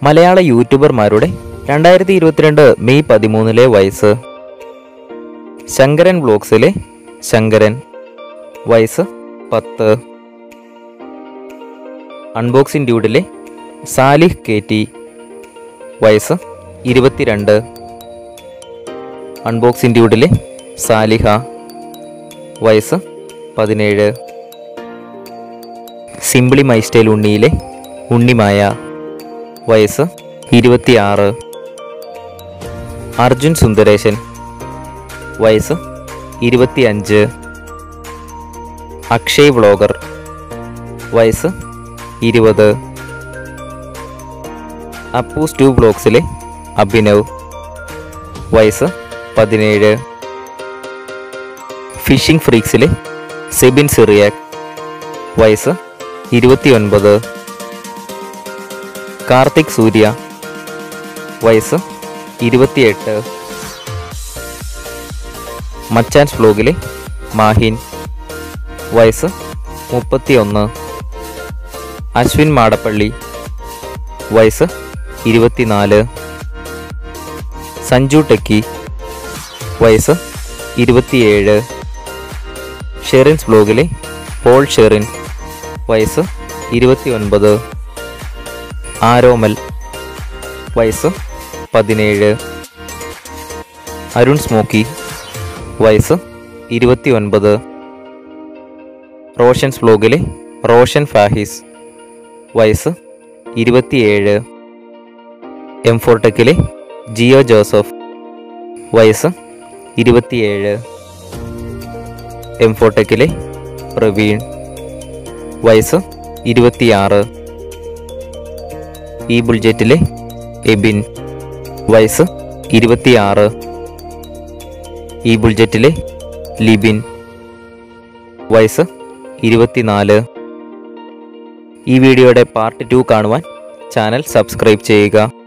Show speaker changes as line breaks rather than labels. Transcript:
മലയാള യൂട്യൂബർമാരുടെ 2022 May 13 വയസ്സ്. ശങ്കരൻ വ്ലോഗ്സിലെ ശങ്കരൻ, വയസ്സ് 10. Unboxing ഡ്യൂഡിലെ Salih KT, വയസ്സ് 22. അൺബോക്സിംഗ് ഡ്യൂഡിലെ സാലിഹ, വയസ്സ് 17. സിംപ്ലി മൈ സ്റ്റൈൽ ഉണ്ണിയിലെ ഉണ്ണിമായ, വയസ്സ് 26. അർജുൻ സുന്ദരേശൻ, വയസ്സ് 25. അക്ഷയ് വ്ളോഗർ, വയസ്സ് 20. അപ്പൂസ് 2 വ്ളോഗ്സിലെ അഭിനവ്, വയസ്സ് 17. ഫിഷിംഗ് ഫ്രീക്സിലെ സെബിൻ CYRIAC, വയസ്സ് 29. കാർത്തിക് സൂര്യ, വയസ്സ് 28. മച്ചാൻസ് വ്ലോഗിലെ മാഹീൻ, വയസ്സ് 31. അശ്വിൻ മാടപ്പള്ളി, വയസ്സ് 24. സഞ്ജു ടെക്കി, വയസ്സ് 27. ഷെറിൻസ് വ്ലോഗിലെ പോൾ ഷെറിൻ, വയസ്സ് 29. ആരോമൽ, വയസ്സ് 17. അരുൺ സ്മോക്കി, വയസ്സ് 29. റോഷൻസ് വ്ലോഗിലെ റോഷൻ ഫാഹിസ്, വയസ്സ് 27. M4 ടെക്കിലെ ജിയോ ജോസഫ്, വയസ്സ് 27. M4 ടെക്കിലെ പ്രവീൺ, വയസ്സ് 26. EBULLJETലെ ABIN, വയസ്സ് 26. EBULLJETലെ LIBIN, വയസ്സ് 24. ഈ വീഡിയോയുടെ പാർട്ട് 2 കാണുവാൻ ചാനൽ സബ്സ്ക്രൈബ് ചെയ്യുക.